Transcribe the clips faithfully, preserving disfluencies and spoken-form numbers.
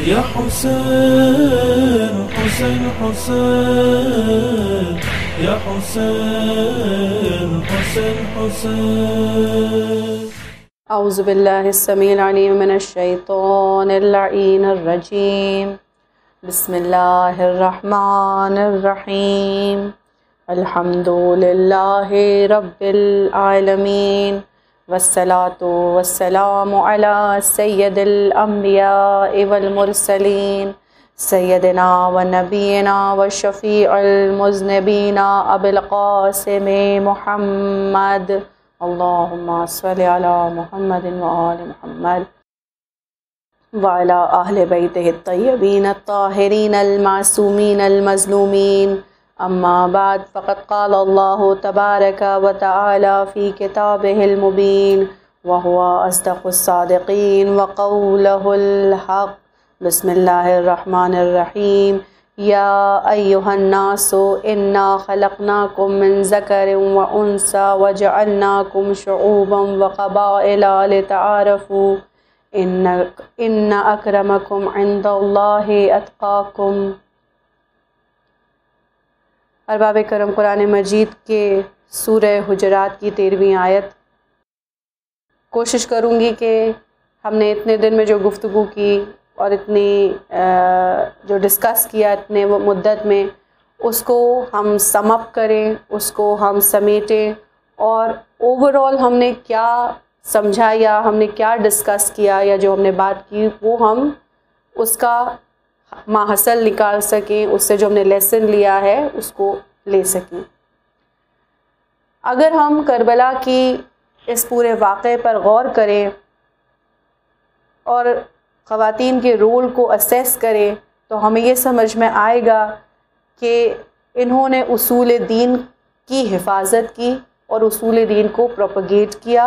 یا حسین حسین حسین یا حسین حسین حسین اعوذ باللہ السمیع العلیم من الشیطان اللعین الرجیم بسم اللہ الرحمن الرحیم الحمد للہ رب العالمین والصلاة والسلام علی سید الانبیاء والمرسلین سیدنا و نبینا و شفیع المذنبین ابی القاسم محمد اللہم صلی علی محمد و آل محمد وعلی اہل بیتہ الطیبین الطاہرین المعصومین المظلومین اما بعد فقد قال اللہ تبارک و تعالی فی کتابہ المبین وہو اصدق الصادقین وقولہ الحق بسم اللہ الرحمن الرحیم یا ایہا الناس انا خلقناکم من ذکر و انثی وجعلناکم شعوبا وقبائل لتعارفوا ان ان اکرمکم عند اللہ اتقاکم۔ ارباب کرم قرآن مجید کے سورہ حجرات کی تیرہویں آیت۔ کوشش کروں گی کہ ہم نے اتنے دن میں جو گفتگو کی اور اتنی جو ڈسکس کیا اتنے وہ مدت میں، اس کو ہم سم اپ کریں، اس کو ہم سمیٹیں، اور اوور آل ہم نے کیا سمجھا یا ہم نے کیا ڈسکس کیا یا جو ہم نے بات کی وہ ہم اس کا ماحصل نکال سکیں، اس سے جو ہم نے لیسن لیا ہے اس کو لے سکیں۔ اگر ہم کربلا کی اس پورے واقعے پر غور کریں اور خواتین کے رول کو اسیس کریں تو ہمیں یہ سمجھ میں آئے گا کہ انہوں نے اصول دین کی حفاظت کی اور اصول دین کو پروپیگیٹ کیا،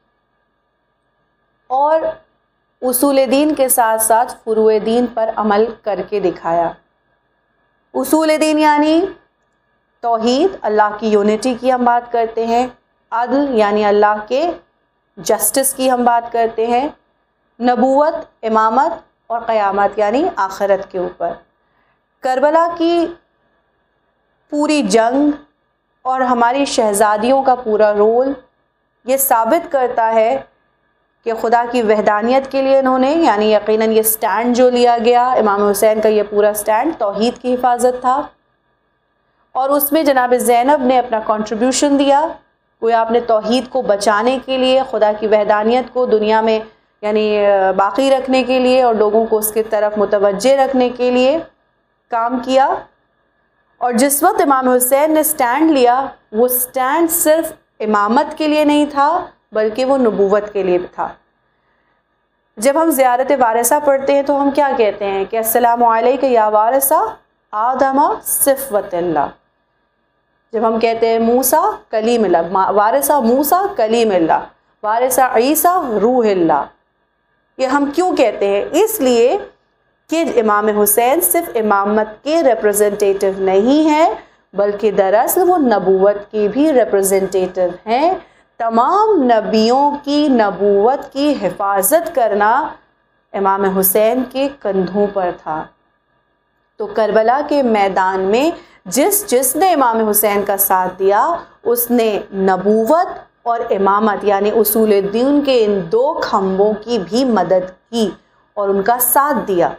اور اصول دین کے ساتھ ساتھ فروع دین پر عمل کر کے دکھایا۔ اصول دین یعنی توحید، اللہ کی یونٹی کی ہم بات کرتے ہیں، عدل یعنی اللہ کے جسٹس کی ہم بات کرتے ہیں، نبوت، امامت، اور قیامت یعنی آخرت کے اوپر۔ کربلا کی پوری جنگ اور ہماری شہزادیوں کا پورا رول یہ ثابت کرتا ہے کہ خدا کی وحدانیت کے لیے انہوں نے، یعنی یقیناً یہ سٹینڈ جو لیا گیا امام حسین کا، یہ پورا سٹینڈ توحید کی حفاظت تھا، اور اس میں جناب زینب نے اپنا کنٹریبیوشن دیا، گویا آپ نے توحید کو بچانے کے لیے، خدا کی وحدانیت کو دنیا میں یعنی باقی رکھنے کے لیے اور لوگوں کو اس کی طرف متوجہ رکھنے کے لیے کام کیا۔ اور جس وقت امام حسین نے سٹینڈ لیا، وہ سٹینڈ صرف امامت کے لیے نہیں تھا بلکہ وہ نبوت کے لیے بھی تھا۔ جب ہم زیارت وارثہ پڑھتے ہیں تو ہم کیا کہتے ہیں کہ السلام علیک یا وارثہ آدم صفوت اللہ۔ جب ہم کہتے ہیں موسیٰ کلیم اللہ، وارثہ موسیٰ کلیم اللہ، وارثہ عیسیٰ روح اللہ، یہ ہم کیوں کہتے ہیں؟ اس لیے کہ امام حسین صرف امامت کے ریپرزنٹیٹیو نہیں ہیں بلکہ دراصل وہ نبوت کے بھی ریپرزنٹیٹیو ہیں۔ تمام نبیوں کی نبوت کی حفاظت کرنا امام حسین کے کندھوں پر تھا۔ تو کربلا کے میدان میں جس جس نے امام حسین کا ساتھ دیا، اس نے نبوت اور امامت یعنی اصول دین کے ان دو کھمبوں کی بھی مدد کی اور ان کا ساتھ دیا۔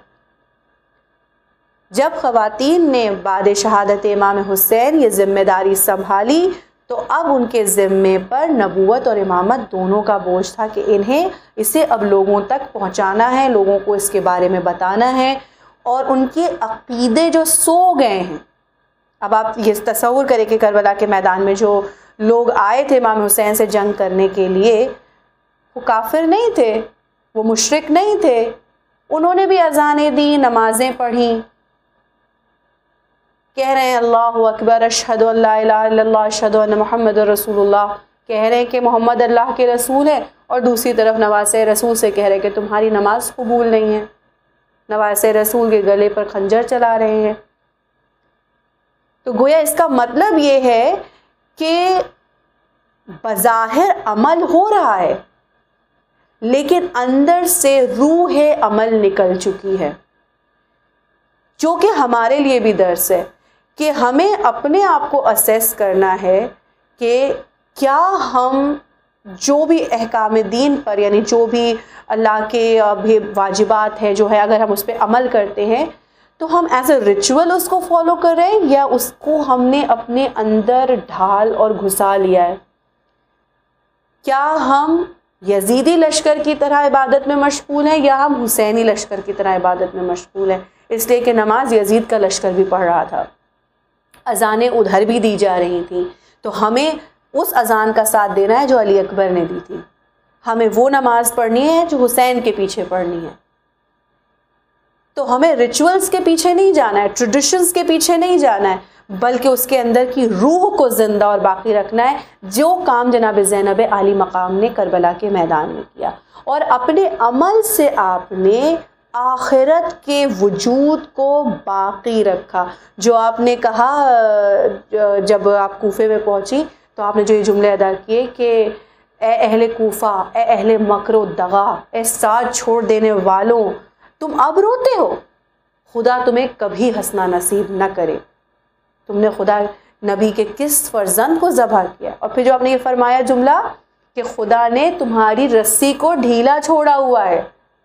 جب خواتین نے بعد شہادت امام حسین یہ ذمہ داری سنبھالی تو اب ان کے ذمے پر نبوت اور امامت دونوں کا بوجھ تھا کہ انہیں اسے اب لوگوں تک پہنچانا ہے، لوگوں کو اس کے بارے میں بتانا ہے، اور ان کے عقیدے جو سو گئے ہیں۔ اب آپ یہ تصور کریں کہ کربلا کے میدان میں جو لوگ آئے تھے امام حسین سے جنگ کرنے کے لیے، وہ کافر نہیں تھے، وہ مشرک نہیں تھے، انہوں نے بھی اذانیں دی، نمازیں پڑھیں، کہہ رہے ہیں اللہ اکبر اشہد ان لا الہ الا اللہ اشہد ان محمد رسول اللہ، کہہ رہے ہیں کہ محمد اللہ کے رسول ہیں، اور دوسری طرف نواسہ رسول سے کہہ رہے ہیں کہ تمہاری نماز قبول نہیں ہے، نواسہ رسول کے گلے پر خنجر چلا رہے ہیں۔ تو گویا اس کا مطلب یہ ہے کہ بظاہر عمل ہو رہا ہے لیکن اندر سے روح عمل نکل چکی ہے، جو کہ ہمارے لیے بھی درس ہے کہ ہمیں اپنے آپ کو اسیس کرنا ہے کہ کیا ہم جو بھی احکام دین پر یعنی جو بھی اللہ کے واجبات ہیں جو ہے اگر ہم اس پہ عمل کرتے ہیں تو ہم ایز اے ریچول اس کو فالو کر رہے ہیں یا اس کو ہم نے اپنے اندر ڈھال اور گھسا لیا ہے. کیا ہم یزیدی لشکر کی طرح عبادت میں مشغول ہیں یا ہم حسینی لشکر کی طرح عبادت میں مشغول ہیں؟ اس لیے کہ نماز یزید کا لشکر بھی پڑھ رہا تھا, اذانیں ادھر بھی دی جا رہی تھیں, تو ہمیں اس اذان کا ساتھ دینا ہے جو علی اکبر نے دی تھی. ہمیں وہ نماز پڑھنی ہے جو حسین کے پیچھے پڑھنی ہے. تو ہمیں ریچولز کے پیچھے نہیں جانا ہے, ٹریڈیشنز کے پیچھے نہیں جانا ہے, بلکہ اس کے اندر کی روح کو زندہ اور باقی رکھنا ہے, جو کام جناب زینب عالی مقام نے کربلا کے میدان میں کیا. اور اپنے عمل سے آپ نے آخرت کے وجود کو باقی رکھا. جو آپ نے کہا جب آپ کوفے میں پہنچی تو آپ نے جو یہ جملے ادا کیے کہ اے اہل کوفہ, اے اہل مکر و دغا, اے ساتھ چھوڑ دینے والوں, تم اب روتے ہو, خدا تمہیں کبھی ہنسنا نصیب نہ کرے. تم نے خدا نبی کے کس فرزند کو ذبح کیا. اور پھر جو آپ نے یہ فرمایا جملہ کہ خدا نے تمہاری رسی کو ڈھیلا چھوڑا ہوا ہے,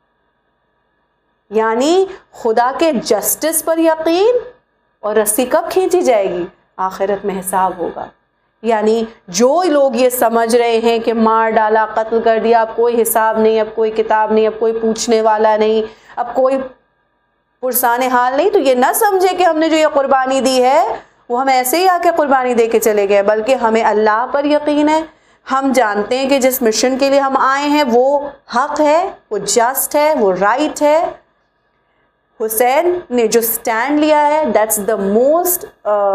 یعنی خدا کے جسٹس پر یقین, اور رسی کب کھینچی جائے گی؟ آخرت میں حساب ہوگا. یعنی جو لوگ یہ سمجھ رہے ہیں کہ مار ڈالا, قتل کر دیا, اب کوئی حساب نہیں, اب کوئی کتاب نہیں, اب کوئی پوچھنے والا نہیں, اب کوئی پرسان حال نہیں, تو یہ نہ سمجھے کہ ہم نے جو یہ قربانی دی ہے وہ ہم ایسے ہی آ کے قربانی دے کے چلے گئے, بلکہ ہمیں اللہ پر یقین ہے. ہم جانتے ہیں کہ جس مشن کے لیے ہم آئے ہیں وہ حق ہے, وہ جسٹ ہے, وہ رائٹ ہے. حسین نے جو سٹینڈ لیا ہے دیٹس دا موسٹ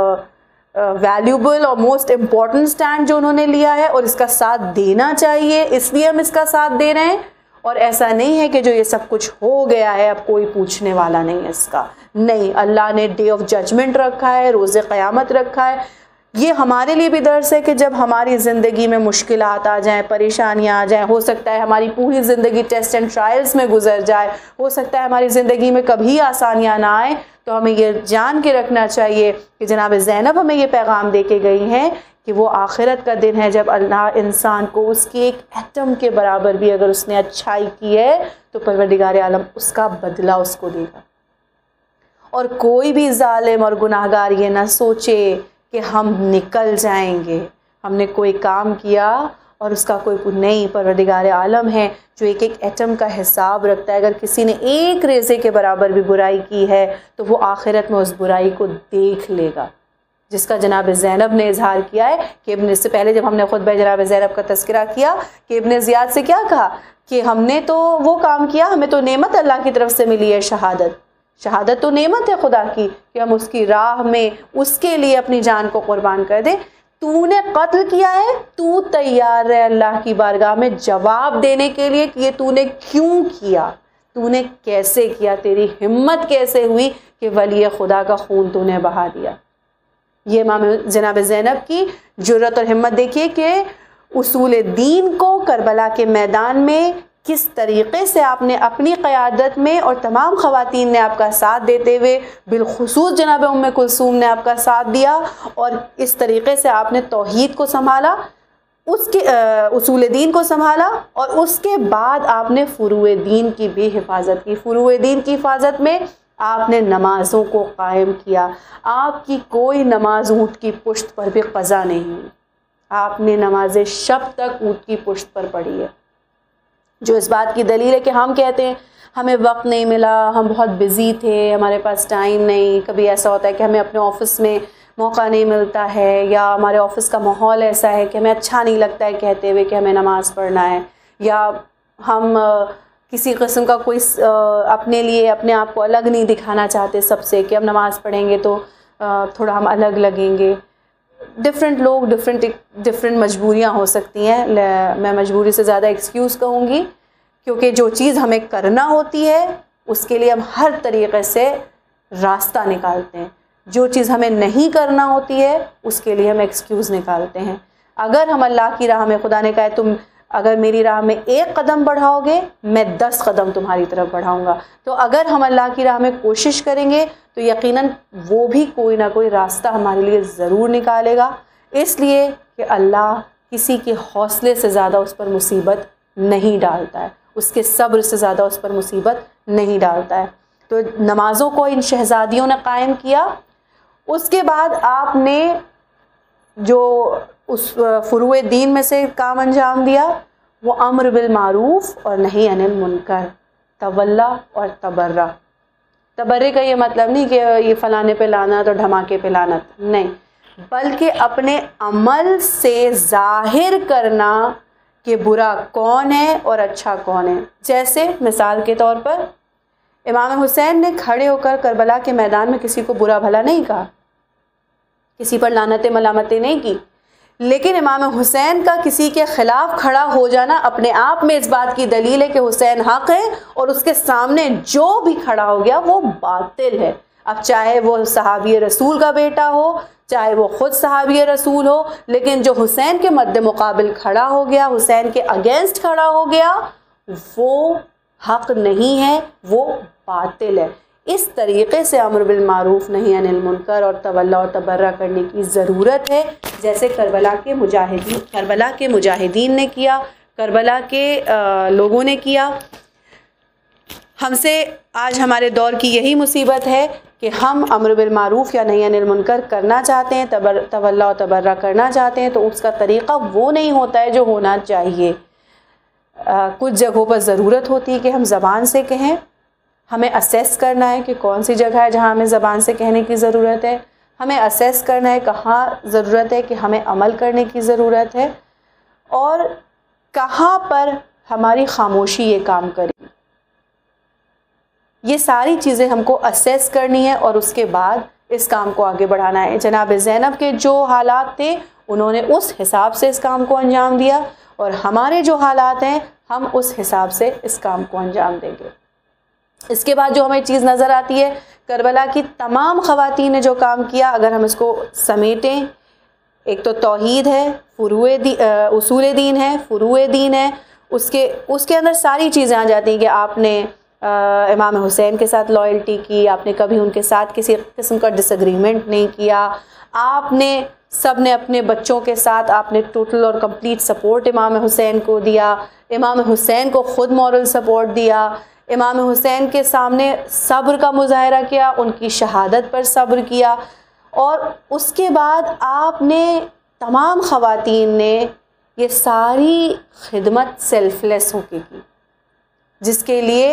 ویلیوبل اور موسٹ امپورٹنٹ سٹینڈ جو انہوں نے لیا ہے, اور اس کا ساتھ دینا چاہیے, اس لیے ہم اس کا ساتھ دے رہے ہیں. اور ایسا نہیں ہے کہ جو یہ سب کچھ ہو گیا ہے اب کوئی پوچھنے والا نہیں ہے اس کا. نہیں, اللہ نے ڈے آف ججمنٹ رکھا ہے, روز قیامت رکھا ہے. یہ ہمارے لیے بھی درس ہے کہ جب ہماری زندگی میں مشکلات آ جائیں, پریشانیاں آ جائیں, ہو سکتا ہے ہماری پوری زندگی ٹیسٹ اینڈ ٹرائلز میں گزر جائے, ہو سکتا ہے ہماری زندگی میں کبھی آسانیاں نہ آئیں, تو ہمیں یہ جان کے رکھنا چاہیے کہ جناب زینب ہمیں یہ پیغام دے کے گئی ہیں کہ وہ آخرت کا دن ہے جب اللہ انسان کو اس کی ایک ایٹم کے برابر بھی اگر اس نے اچھائی کی ہے تو پروردگار عالم اس کا بدلہ اس کو دے گا. اور کوئی بھی ظالم اور گناہگار یہ نہ سوچے کہ ہم نکل جائیں گے, ہم نے کوئی کام کیا اور اس کا کوئی نہیں. پروردگار عالم ہے جو ایک ایک ایٹم کا حساب رکھتا ہے. اگر کسی نے ایک ریزے کے برابر بھی برائی کی ہے تو وہ آخرت میں اس برائی کو دیکھ لے گا, جس کا جناب زینب نے اظہار کیا ہے کہ ابن سے پہلے جب ہم نے خطبہ جناب زینب کا تذکرہ کیا کہ ابن زیاد سے کیا کہا کہ ہم نے تو وہ کام کیا, ہمیں تو نعمت اللہ کی طرف سے ملی ہے شہادت. شہادت تو نعمت ہے خدا کی کہ ہم اس کی راہ میں اس کے لیے اپنی جان کو قربان کر دیں. تو نے قتل کیا ہے, تو تیار ہے اللہ کی بارگاہ میں جواب دینے کے لیے کہ یہ تو نے کیوں کیا, تو نے کیسے کیا, تیری ہمت کیسے ہوئی کہ ولی خدا کا خون تو نے بہا دیا. یہ امام جناب زینب کی جرأت اور ہمت دیکھیے کہ اصول دین کو کربلا کے میدان میں کس طریقے سے آپ نے اپنی قیادت میں اور تمام خواتین نے آپ کا ساتھ دیتے ہوئے, بالخصوص جناب ام کلثوم نے آپ کا ساتھ دیا, اور اس طریقے سے آپ نے توحید کو سنبھالا, اس کے اصول دین کو سنبھالا, اور اس کے بعد آپ نے فروع دین کی بھی حفاظت کی. فروع دین کی حفاظت میں آپ نے نمازوں کو قائم کیا. آپ کی کوئی نماز اونٹ کی پشت پر بھی قضا نہیں ہوئی, آپ نے نماز شب تک اونٹ کی پشت پر پڑھی ہے, جو اس بات کی دلیل ہے کہ ہم کہتے ہیں ہمیں وقت نہیں ملا, ہم بہت بزی تھے, ہمارے پاس ٹائم نہیں. کبھی ایسا ہوتا ہے کہ ہمیں اپنے آفس میں موقع نہیں ملتا ہے, یا ہمارے آفس کا ماحول ایسا ہے کہ ہمیں اچھا نہیں لگتا ہے کہتے ہوئے کہ ہمیں نماز پڑھنا ہے, یا ہم کسی قسم کا کوئی اپنے لیے اپنے آپ کو الگ نہیں دکھانا چاہتے سب سے کہ ہم نماز پڑھیں گے تو تھوڑا ہم الگ لگیں گے. ڈفرینٹ لوگ ڈفرینٹ ڈفرینٹ مجبوریاں ہو سکتی ہیں. میں مجبوری سے زیادہ ایکسکیوز کہوں گی, کیونکہ جو چیز ہمیں کرنا ہوتی ہے اس کے لیے ہم ہر طریقے سے راستہ نکالتے ہیں, جو چیز ہمیں نہیں کرنا ہوتی ہے اس کے لیے ہم ایکسکیوز نکالتے ہیں. اگر ہم اللہ کی راہ میں, خدا نے کہا تم اگر میری راہ میں ایک قدم بڑھاؤ گے میں دس قدم تمہاری طرف بڑھاؤں گا. تو اگر ہم اللہ کی راہ میں کوشش کریں گے تو یقیناً وہ بھی کوئی نہ کوئی راستہ ہمارے لیے ضرور نکالے گا، اس لیے کہ اللہ کسی کے حوصلے سے زیادہ اس پر مصیبت نہیں ڈالتا ہے، اس کے صبر سے زیادہ اس پر مصیبت نہیں ڈالتا ہے. تو نمازوں کو ان شہزادیوں نے قائم کیا. اس کے بعد آپ نے جو اس فروع دین میں سے کام انجام دیا وہ امر بالمعروف اور نہی عن المنکر، تولا اور تبرہ. تبرے کا یہ مطلب نہیں کہ یہ فلانے پہ لعنت اور دھماکے پہ لعنت، نہیں، بلکہ اپنے عمل سے ظاہر کرنا کہ برا کون ہے اور اچھا کون ہے. جیسے مثال کے طور پر امام حسین نے کھڑے ہو کر کربلا کے میدان میں کسی کو برا بھلا نہیں کہا، کسی پر لعنتیں ملامتیں نہیں کی، لیکن امام حسین کا کسی کے خلاف کھڑا ہو جانا اپنے آپ میں اس بات کی دلیل ہے کہ حسین حق ہے اور اس کے سامنے جو بھی کھڑا ہو گیا وہ باطل ہے. اب چاہے وہ صحابی رسول کا بیٹا ہو، چاہے وہ خود صحابی رسول ہو، لیکن جو حسین کے مد مقابل کھڑا ہو گیا، حسین کے اگینسٹ کھڑا ہو گیا، وہ حق نہیں ہے، وہ باطل ہے. اس طریقے سے امر بالمعروف نہی عن المنکر اور تولا اور تبرہ کرنے کی ضرورت ہے، جیسے کربلا کے مجاہدین کربلا کے مجاہدین نے کیا، کربلا کے لوگوں نے کیا. ہم سے آج ہمارے دور کی یہی مصیبت ہے کہ ہم امر بالمعروف یا نہی عن المنکر کرنا چاہتے ہیں، تولا اور تبرہ کرنا چاہتے ہیں، تو اس کا طریقہ وہ نہیں ہوتا ہے جو ہونا چاہیے. کچھ جگہوں پر ضرورت ہوتی ہے کہ ہم زبان سے کہیں، ہمیں اسیس کرنا ہے کہ کون سی جگہ ہے جہاں ہمیں زبان سے کہنے کی ضرورت ہے، ہمیں اسیس کرنا ہے کہاں ضرورت ہے کہ ہمیں عمل کرنے کی ضرورت ہے، اور کہاں پر ہماری خاموشی یہ کام کرے گی. یہ ساری چیزیں ہم کو اسیس کرنی ہے اور اس کے بعد اس کام کو آگے بڑھانا ہے. جناب زینب کے جو حالات تھے انہوں نے اس حساب سے اس کام کو انجام دیا، اور ہمارے جو حالات ہیں ہم اس حساب سے اس کام کو انجام دیں گے. اس کے بعد جو ہمیں چیز نظر آتی ہے، کربلا کی تمام خواتین نے جو کام کیا، اگر ہم اس کو سمیٹیں، ایک تو توحید ہے، فروع دین، اصول دین ہے، فروع دین ہے، اس کے اس کے اندر ساری چیزیں آ جاتی ہیں کہ آپ نے امام حسین کے ساتھ لائلٹی کی، آپ نے کبھی ان کے ساتھ کسی قسم کا ڈس ایگریمنٹ نہیں کیا، آپ نے سب نے اپنے بچوں کے ساتھ آپ نے ٹوٹل اور کمپلیٹ سپورٹ امام حسین کو دیا، امام حسین کو خود مورل سپورٹ دیا، امام حسین کے سامنے صبر کا مظاہرہ کیا، ان کی شہادت پر صبر کیا. اور اس کے بعد آپ نے تمام خواتین نے یہ ساری خدمت سیلف لیس ہو کے کی، جس کے لیے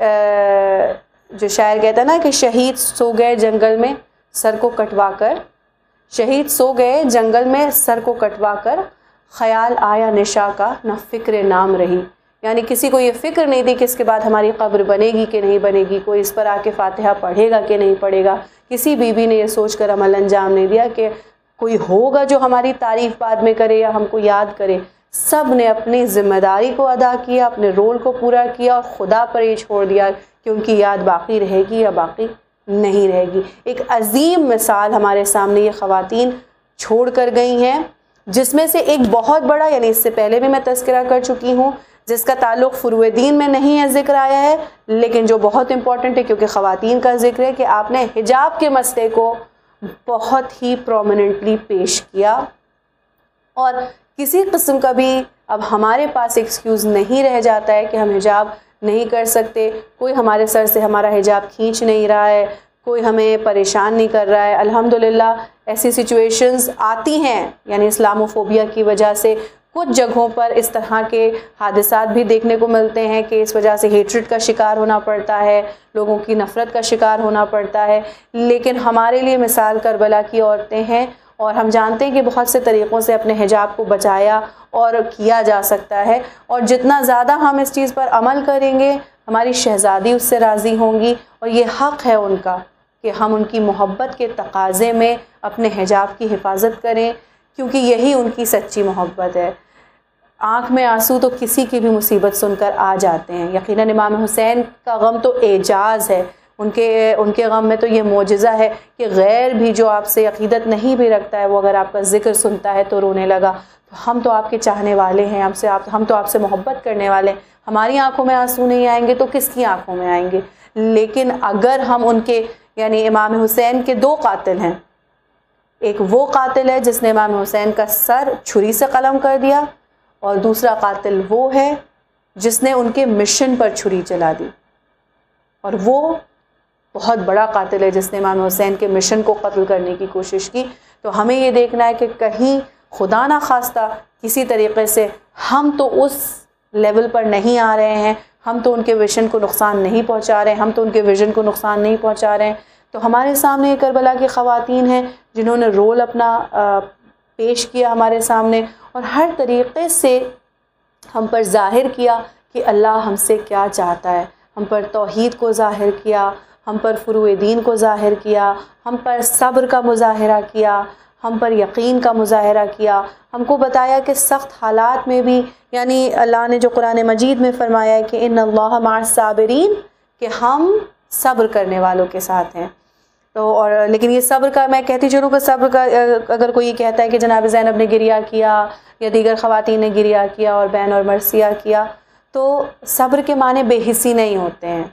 جو شاعر کہتا ہے نا کہ شہید سو گئے جنگل میں سر کو کٹوا کر، شہید سو گئے جنگل میں سر کو کٹوا کر، خیال آیا نشا کا نہ فکر نام رہی. یعنی کسی کو یہ فکر نہیں تھی کہ اس کے بعد ہماری قبر بنے گی کہ نہیں بنے گی، کوئی اس پر آ کے فاتحہ پڑھے گا کہ نہیں پڑھے گا. کسی بی بی نے یہ سوچ کر عمل انجام نہیں دیا کہ کوئی ہوگا جو ہماری تعریف بعد میں کرے یا ہم کو یاد کرے. سب نے اپنی ذمہ داری کو ادا کیا، اپنے رول کو پورا کیا، اور خدا پر یہ چھوڑ دیا کہ ان کی یاد باقی رہے گی یا باقی نہیں رہے گی. ایک عظیم مثال ہمارے سامنے یہ خواتین چھوڑ کر گئی ہیں، جس میں سے ایک بہت بڑا، یعنی اس سے پہلے بھی میں تذکرہ کر چکی ہوں، جس کا تعلق فروع دین میں نہیں ہے، ذکر آیا ہے، لیکن جو بہت امپورٹنٹ ہے کیونکہ خواتین کا ذکر ہے، کہ آپ نے حجاب کے مسئلے کو بہت ہی پرومیننٹلی پیش کیا. اور کسی قسم کا بھی اب ہمارے پاس ایکسکیوز نہیں رہ جاتا ہے کہ ہم حجاب نہیں کر سکتے، کوئی ہمارے سر سے ہمارا حجاب کھینچ نہیں رہا ہے، کوئی ہمیں پریشان نہیں کر رہا ہے. الحمدللہ ایسی سچویشنز آتی ہیں، یعنی اسلاموفوبیا کی وجہ سے کچھ جگہوں پر اس طرح کے حادثات بھی دیکھنے کو ملتے ہیں کہ اس وجہ سے ہیٹرڈ کا شکار ہونا پڑتا ہے، لوگوں کی نفرت کا شکار ہونا پڑتا ہے. لیکن ہمارے لیے مثال کربلا کی عورتیں ہیں، اور ہم جانتے ہیں کہ بہت سے طریقوں سے اپنے حجاب کو بچایا اور کیا جا سکتا ہے. اور جتنا زیادہ ہم اس چیز پر عمل کریں گے، ہماری شہزادی اس سے راضی ہوں گی، اور یہ حق ہے ان کا کہ ہم ان کی محبت کے تقاضے میں اپنے حجاب کی حفاظت کریں، کیونکہ یہی ان کی سچی محبت ہے. آنکھ میں آنسو تو کسی کی بھی مصیبت سن کر آ جاتے ہیں. یقیناً امام حسین کا غم تو اعجاز ہے، ان کے ان کے غم میں تو یہ معجزہ ہے کہ غیر بھی جو آپ سے عقیدت نہیں بھی رکھتا ہے وہ اگر آپ کا ذکر سنتا ہے تو رونے لگا. تو ہم تو آپ کے چاہنے والے ہیں, ہم سے آپ ہم تو آپ سے محبت کرنے والے ہیں, ہماری آنکھوں میں آنسو نہیں آئیں گے تو کس کی آنکھوں میں آئیں گے. لیکن اگر ہم ان کے یعنی امام حسین کے دو قاتل ہیں, ایک وہ قاتل ہے جس نے امام حسین کا سر چھری سے قلم کر دیا, اور دوسرا قاتل وہ ہے جس نے ان کے مشن پر چھری چلا دی, اور وہ بہت بڑا قاتل ہے جس نے امام حسین کے مشن کو قتل کرنے کی کوشش کی. تو ہمیں یہ دیکھنا ہے کہ کہیں خدا نہ خواستہ کسی طریقے سے ہم تو اس لیول پر نہیں آ رہے ہیں, ہم تو ان کے ویژن کو نقصان نہیں پہنچا رہے ہیں, ہم تو ان کے ویژن کو نقصان نہیں پہنچا رہے ہیں. تو ہمارے سامنے یہ کربلا کی خواتین ہیں جنہوں نے رول اپنا پیش کیا ہمارے سامنے, اور ہر طریقے سے ہم پر ظاہر کیا کہ اللہ ہم سے کیا چاہتا ہے. ہم پر توحید کو ظاہر کیا, ہم پر فروع دین کو ظاہر کیا, ہم پر صبر کا مظاہرہ کیا, ہم پر یقین کا مظاہرہ کیا, ہم کو بتایا کہ سخت حالات میں بھی یعنی اللہ نے جو قرآن مجید میں فرمایا ہے کہ ان اللہ مع الصابرین, کہ ہم صبر کرنے والوں کے ساتھ ہیں. تو اور لیکن یہ صبر کا میں کہتی چلوں کہ صبر کا اگر کوئی یہ کہتا ہے کہ جناب زینب نے گریہ کیا یا دیگر خواتین نے گریہ کیا اور بین اور مرثیہ کیا, تو صبر کے معنی بے حسی نہیں ہوتے ہیں.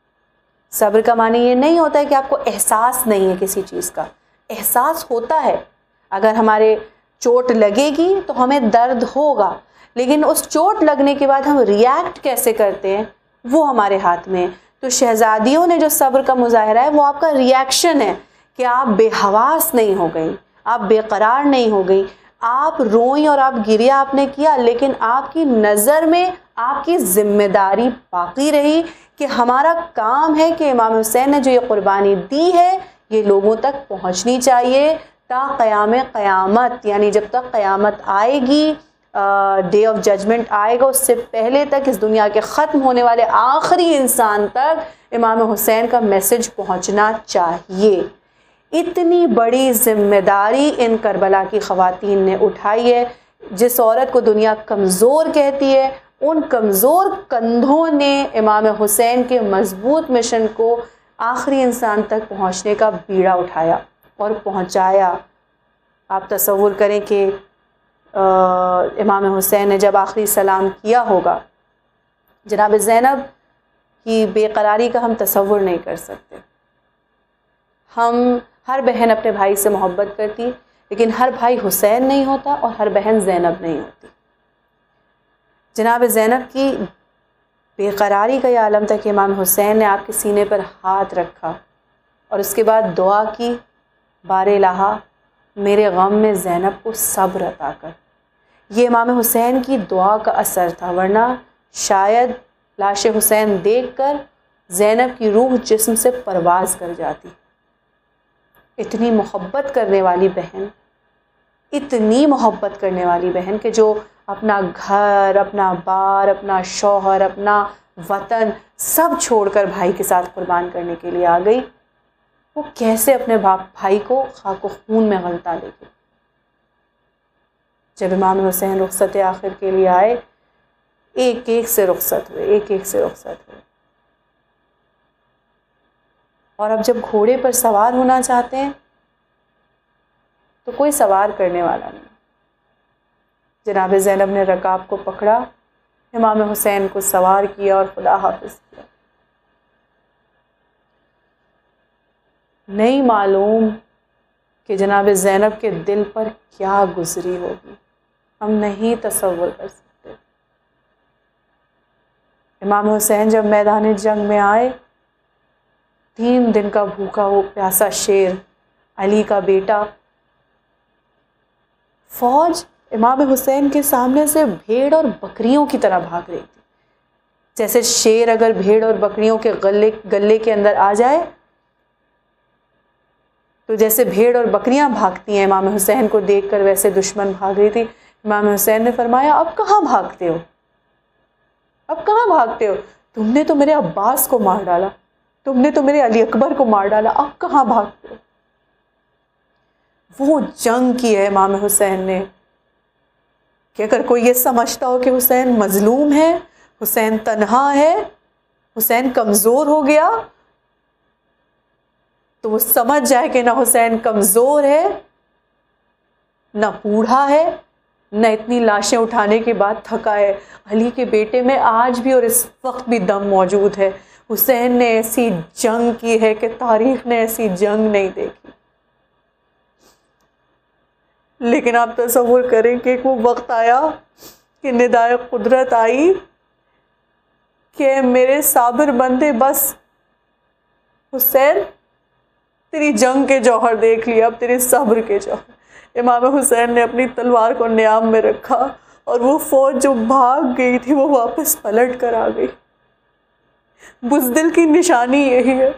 صبر کا معنی یہ نہیں ہوتا ہے کہ آپ کو احساس نہیں ہے کسی چیز کا, احساس ہوتا ہے. اگر ہمارے چوٹ لگے گی تو ہمیں درد ہوگا, لیکن اس چوٹ لگنے کے بعد ہم ریاکٹ کیسے کرتے ہیں وہ ہمارے ہاتھ میں. تو شہزادیوں نے جو صبر کا مظاہرہ ہے وہ آپ کا ریاکشن ہے کہ آپ بے حواس نہیں ہو گئی, آپ بے قرار نہیں ہو گئی, آپ روئیں اور آپ گریہ آپ نے کیا, لیکن آپ کی نظر میں آپ کی ذمہ داری باقی رہی کہ ہمارا کام ہے کہ امام حسین نے جو یہ قربانی دی ہے یہ لوگوں تک پہنچنی چاہیے تا قیام قیامت, یعنی جب تک قیامت آئے گی, ڈے آف ججمنٹ آئے گا, اس سے پہلے تک اس دنیا کے ختم ہونے والے آخری انسان تک امام حسین کا میسج پہنچنا چاہیے. اتنی بڑی ذمہ داری ان کربلا کی خواتین نے اٹھائی ہے. جس عورت کو دنیا کمزور کہتی ہے, ان کمزور کندھوں نے امام حسین کے مضبوط مشن کو آخری انسان تک پہنچنے کا بیڑا اٹھایا اور پہنچایا. آپ تصور کریں کہ امام حسین نے جب آخری سلام کیا ہوگا, جناب زینب کی بے قراری کا ہم تصور نہیں کر سکتے. ہم ہر بہن اپنے بھائی سے محبت کرتی, لیکن ہر بھائی حسین نہیں ہوتا اور ہر بہن زینب نہیں ہوتی. جناب زینب کی بے قراری کا یہ عالم تھا کہ امام حسین نے آپ کے سینے پر ہاتھ رکھا اور اس کے بعد دعا کی, بار الہا میرے غم میں زینب کو صبر عطا کر. یہ امام حسین کی دعا کا اثر تھا, ورنہ شاید لاش حسین دیکھ کر زینب کی روح جسم سے پرواز کر جاتی. اتنی محبت کرنے والی بہن, اتنی محبت کرنے والی بہن کہ جو اپنا گھر, اپنا بار, اپنا شوہر, اپنا وطن سب چھوڑ کر بھائی کے ساتھ قربان کرنے کے لیے آ گئی, وہ کیسے اپنے باپ بھائی کو خاک و خون میں غلطہ لے گی. جب امام حسین رخصت آخر کے لیے آئے, ایک ایک سے رخصت ہوئے, ایک ایک سے رخصت ہوئے. اور اب جب گھوڑے پر سوار ہونا چاہتے ہیں تو کوئی سوار کرنے والا نہیں. جناب زینب نے رکاب کو پکڑا, امام حسین کو سوار کیا اور خدا حافظ کیا. نہیں معلوم کہ جناب زینب کے دل پر کیا گزری ہوگی, ہم نہیں تصور کر سکتے. امام حسین جب میدان جنگ میں آئے, تین دن کا بھوکا وہ پیاسا شیر, علی کا بیٹا, فوج امام حسین کے سامنے سے بھیڑ اور بکریوں کی طرح بھاگ رہی تھی. جیسے شیر اگر بھیڑ اور بکریوں کے گلے گلے کے اندر آ جائے تو جیسے بھیڑ اور بکریاں بھاگتی ہیں امام حسین کو دیکھ کر, ویسے دشمن بھاگ رہی تھی. امام حسین نے فرمایا اب کہاں بھاگتے ہو, اب کہاں بھاگتے ہو, تم نے تو میرے عباس کو مار ڈالا, تم نے تو میرے علی اکبر کو مار ڈالا, اب کہاں بھاگتے ہو. وہ جنگ کی ہے امام حسین نے کہ اگر کوئی یہ سمجھتا ہو کہ حسین مظلوم ہے, حسین تنہا ہے, حسین کمزور ہو گیا, تو وہ سمجھ جائے کہ نہ حسین کمزور ہے، نہ بوڑھا ہے، نہ اتنی لاشیں اٹھانے کے بعد تھکا ہے۔ علی کے بیٹے میں آج بھی اور اس وقت بھی دم موجود ہے۔ حسین نے ایسی جنگ کی ہے کہ تاریخ نے ایسی جنگ نہیں دیکھی۔ لیکن آپ تصور کریں کہ وہ وقت آیا کہ ندائے قدرت آئی کہ میرے صابر بندے بس حسین تیری جنگ کے جوہر دیکھ لیا، اب تیرے صبر کے جوہر۔ امام حسین نے اپنی تلوار کو نیام میں رکھا اور وہ فوج جو بھاگ گئی تھی وہ واپس پلٹ کر آ گئی۔ بزدل کی نشانی یہی ہے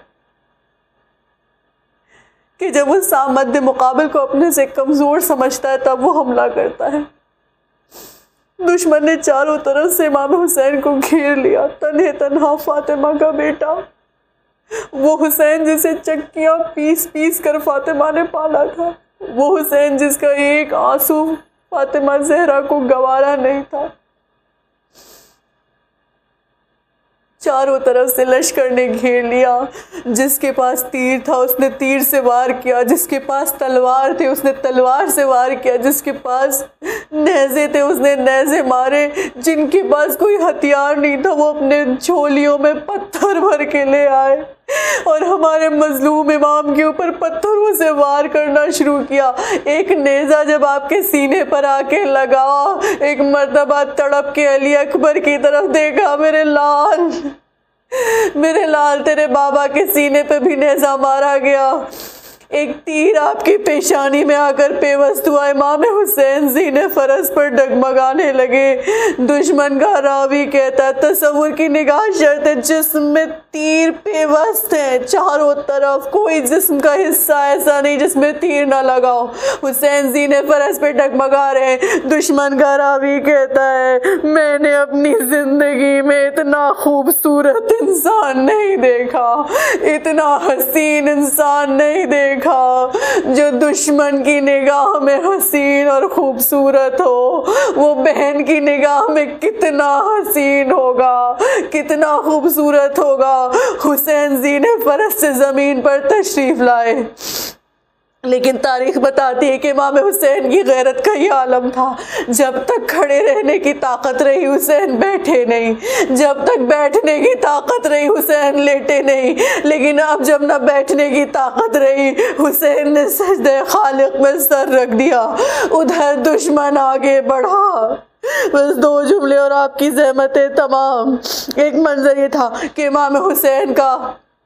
کہ جب وہ سامد مقابل کو اپنے سے کمزور سمجھتا ہے تب وہ حملہ کرتا ہے۔ دشمن نے چاروں طرف سے امام حسین کو گھیر لیا، تنہے تنہا فاطمہ کا بیٹا، وہ حسین جسے چکیاں پیس پیس کر فاطمہ نے پالا تھا، وہ حسین جس کا ایک آنسو فاطمہ زہرا کو گوارا نہیں تھا۔ چاروں طرف سے لشکر نے گھیر لیا، جس کے پاس تیر تھا اس نے تیر سے وار کیا، جس کے پاس تلوار تھے اس نے تلوار سے وار کیا، جس کے پاس نیزے تھے اس نے نیزے مارے، جن کے پاس کوئی ہتھیار نہیں تھا وہ اپنے جھولیوں میں پتھر بھر کے لے آئے اور ہمارے مظلوم امام کے اوپر پتھروں سے وار کرنا شروع کیا۔ ایک نیزہ جب آپ کے سینے پر آ کے لگا، ایک مرتبہ تڑپ کے علی اکبر کی طرف دیکھا، میرے لال میرے لال تیرے بابا کے سینے پہ بھی نیزہ مارا گیا۔ ایک تیر آپ کی پیشانی میں آ کر پیوست ہوا، امام حسین زینے فرس پر ڈگمگانے لگے۔ دشمن کا راوی کہتا ہے تصور کی نگاہ شرط ہے، جسم میں تیر پیوست ہے چاروں طرف، کوئی جسم کا حصہ ایسا نہیں جس میں تیر نہ لگاؤ۔ حسین زینے فرس پہ ڈگمگا رہے، دشمن کا راوی کہتا ہے میں نے اپنی زندگی میں اتنا خوبصورت انسان نہیں دیکھا، اتنا حسین انسان نہیں دیکھا جو دشمن کی نگاہ میں حسین اور خوبصورت ہو۔ وہ بہن کی نگاہ میں کتنا حسین ہوگا، کتنا خوبصورت ہوگا۔ حسین زینے فرس سے زمین پر تشریف لائے، لیکن تاریخ بتاتی ہے کہ امام حسین کی غیرت کا یہ عالم تھا، جب تک کھڑے رہنے کی طاقت رہی حسین بیٹھے نہیں، جب تک بیٹھنے کی طاقت رہی حسین لیٹے نہیں، لیکن اب جب نہ بیٹھنے کی طاقت رہی حسین نے سجدہ خالق میں سر رکھ دیا۔ ادھر دشمن آگے بڑھا، بس دو جملے اور آپ کی زحمتیں تمام۔ ایک منظر یہ تھا کہ امام حسین کا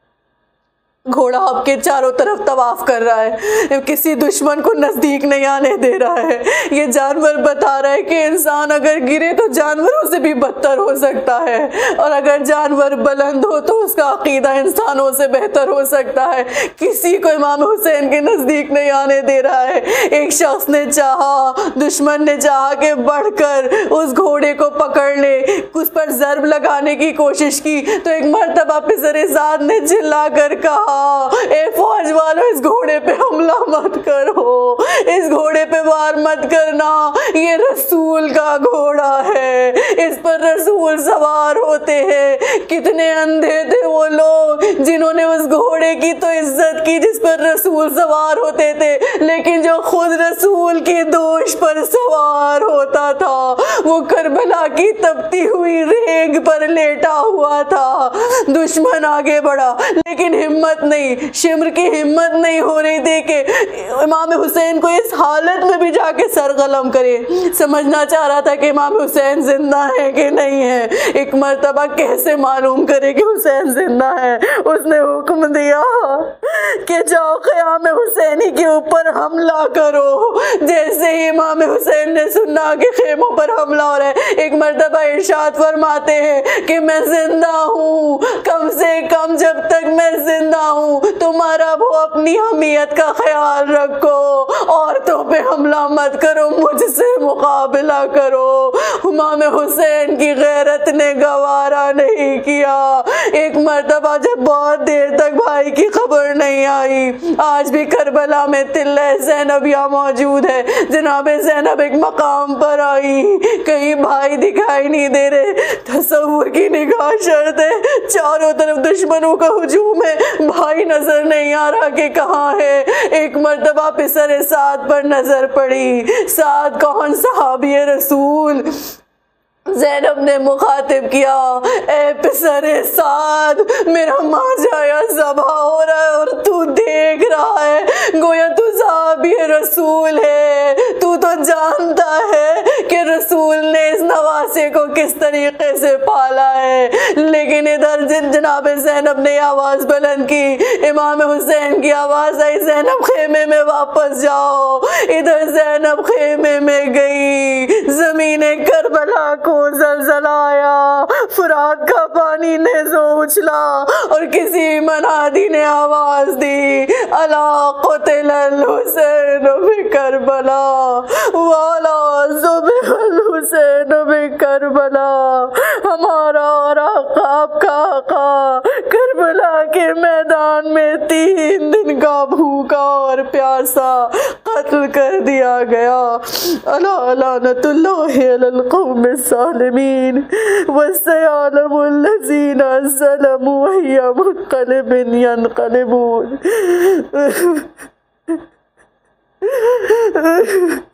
گھوڑا آپ کے چاروں طرف طواف کر رہا ہے، کسی دشمن کو نزدیک نہیں آنے دے رہا ہے۔ یہ جانور بتا رہا ہے کہ انسان اگر گرے تو جانوروں سے بھی بدتر ہو سکتا ہے، اور اگر جانور بلند ہو تو اس کا عقیدہ انسانوں سے بہتر ہو سکتا ہے۔ کسی کو امام حسین کے نزدیک نہیں آنے دے رہا ہے۔ ایک شخص نے چاہا، دشمن نے چاہا کہ بڑھ کر اس گھوڑے کو پکڑ لے، اس پر ضرب لگانے کی کوشش کی تو ایک مرتبہ پسر زاد نے چلا کر کہا اے فوج والو اس گھوڑے پہ حملہ مت کرو، اس گھوڑے پہ وار مت کرنا، یہ رسول کا گھوڑا ہے، اس پر رسول سوار ہوتے ہیں۔ کتنے اندھے تھے وہ لوگ جنہوں نے اس گھوڑے کی تو عزت کی جس پر رسول سوار ہوتے تھے، لیکن جو خود رسول کی دوش پر سوار ہوتا تھا وہ کربلا کی تپتی ہوئی ریگ پر لیٹا ہوا تھا۔ دشمن آگے بڑھا لیکن ہمت نہیں، شمر کی ہمت نہیں ہو رہی تھی کہ امام حسین کو اس حالت میں بھی جا کے سرغلم کرے۔ سمجھنا چاہ رہا تھا کہ امام حسین زندہ ہے کہ نہیں ہے۔ ایک مرتبہ کیسے معلوم کرے کہ حسین زندہ ہے؟ اس نے حکم دیا کہ جاؤ قیام حسینی کے اوپر حملہ کرو۔ جیسے ہی امام حسین نے سنا کہ خیموں پر حملہ ہو رہا ہے، ایک مرتبہ ارشاد فرماتے ہیں کہ میں زندہ ہوں، کم سے کم جب تک میں زندہ ہوں تمہارا وہ اپنی حمیت کا خیال رکھو، عورتوں پہ حملہ مت کرو، مجھ سے مقابلہ کرو۔ امام حسین کی غیرت نے گوارا نہیں کیا۔ ایک مرتبہ جب بہت دیر تک بھائی کی خبر نہیں آئی، آج بھی کربلا میں تلہ زینبیہ موجود ہے، جناب زینب ایک مقام پر آئی، کہیں بھائی دکھائی نہیں دے رہے، تصور کی نگاہ شرط ہے، چاروں طرف دشمنوں کا ہجوم ہے، بھائی نظر نہیں آ رہا کہ کہاں ہے۔ ایک مرتبہ پسر سعد پر نظر پڑی۔ سعد کون؟ صحابی رسول۔ زینب نے مخاطب کیا، اے پسر سعد، میرا ماجا ذبح ہو رہا ہے اور تو دیکھ رہا ہے، گویا تو صحابی رسول ہے، تو تو جانتا ہے کہ رسول نے اس نواسے کو کس طریقے سے پالا ہے۔ لیکن ادھر جناب زینب نے آواز بلند کی، امام حسین کی آواز آئی، زینب خیمے میں واپس جاؤ۔ ادھر زینب خیمے میں گئی، زمین کربلا کو زلزلہ آیا، فرات کا پانی نیزوں اچھلا اور کسی منادی نے آواز دی، الا قتل الحسین بکربلا والا ذبح الحسین بکربلا۔ ہمارا اور آپ کا آقا کربلا کے میدان میں تین دن کا بھوکا اور پیاسا قتل کر دیا گیا۔ الا لعنت اللہ علی القوم الظالمین وسيعلم الذين ظلموا أي منقلب ينقلبون۔